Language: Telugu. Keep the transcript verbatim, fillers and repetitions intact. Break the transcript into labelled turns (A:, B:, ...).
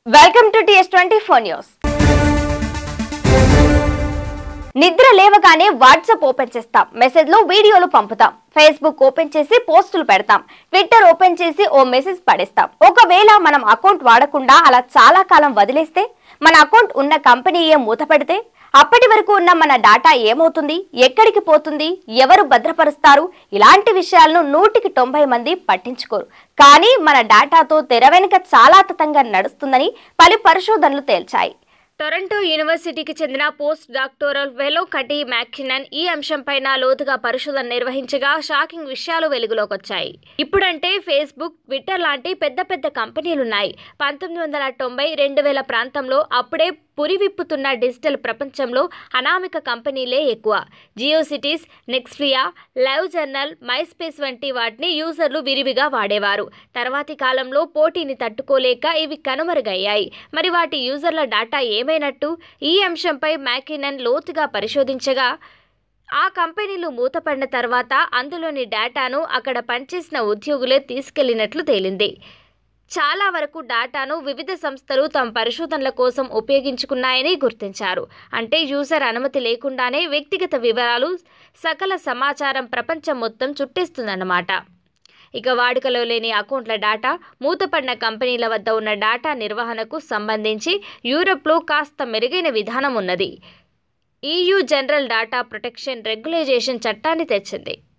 A: Welcome to T S twenty four news. నిద్ర లేవగానే వాట్సాప్ ఓపెన్ చేస్తాం, మెసేజ్లు వీడియోలు పంపుతాం, ఫేస్బుక్ ఓపెన్ చేసి పోస్టులు పెడతాం, ట్విట్టర్ ఓపెన్ చేసి ఓ మెసేజ్ పడేస్తాం. ఒకవేళ మనం అకౌంట్ వాడకుండా అలా చాలా కాలం వదిలేస్తే, మన అకౌంట్ ఉన్న కంపెనీయే మూతపడితే అప్పటి వరకు ఉన్న మన డాటా ఏమవుతుంది, ఎక్కడికి పోతుంది, ఎవరు భద్రపరుస్తారు? ఇలాంటి విషయాలను నూటికి తొంభై మంది పట్టించుకోరు. కానీ మన డాటాతో తెర వెనుక చాలా తతంగా నడుస్తుందని పలు పరిశోధనలు తేల్చాయి. టొరంటో యూనివర్సిటీకి చెందిన post doctoral fellow Katie Mackinnon ఈ అంశంపైన లోతుగా పరిశోధన నిర్వహించగా షాకింగ్ విషయాలు వెలుగులోకి వచ్చాయి. ఇప్పుడంటే ఫేస్బుక్, ట్విట్టర్ లాంటి పెద్ద పెద్ద కంపెనీలున్నాయి. పంతొమ్మిది వందల తొంభై రెండు వేల ప్రాంతంలో అప్పుడే పురివిప్పుతున్న డిజిటల్ ప్రపంచంలో అనామిక కంపెనీలే ఎక్కువ. జియో సిటీస్, నెక్స్ట్లియా, లైవ్ జర్నల్, మైస్పేస్ వంటి వాటిని యూజర్లు విరివిగా వాడేవారు. తర్వాతి కాలంలో పోటీని తట్టుకోలేక ఇవి కనుమరుగయ్యాయి. మరి వాటి యూజర్ల డాటా ఏమైనట్టు? ఈ అంశంపై మ్యాకినన్ లోతుగా పరిశోధించగా ఆ కంపెనీలు మూతపడిన తర్వాత అందులోని డేటాను అక్కడ పనిచేసిన ఉద్యోగులే తీసుకెళ్లినట్లు తేలింది. చాలా వరకు డాటాను వివిధ సంస్థలు తమ పరిశోధనల కోసం ఉపయోగించుకున్నాయని గుర్తించారు. అంటే యూజర్ అనుమతి లేకుండానే వ్యక్తిగత వివరాలు, సకల సమాచారం ప్రపంచం మొత్తం చుట్టేస్తుందన్నమాట. ఇక వాడుకలో లేని అకౌంట్ల డాటా, మూతపడిన కంపెనీల వద్ద ఉన్న డాటా నిర్వహణకు సంబంధించి యూరప్లో కాస్త మెరుగైన విధానం ఉన్నది. EU general data protection regulation చట్టాన్ని తెచ్చింది.